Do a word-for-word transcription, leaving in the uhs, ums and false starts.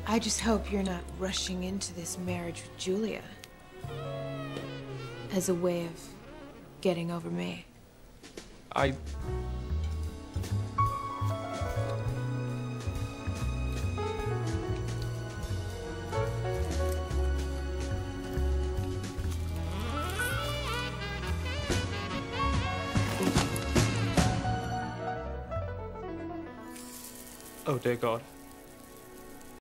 I just hope you're not rushing into this marriage with Julia as a way of getting over me. I... Oh, dear God.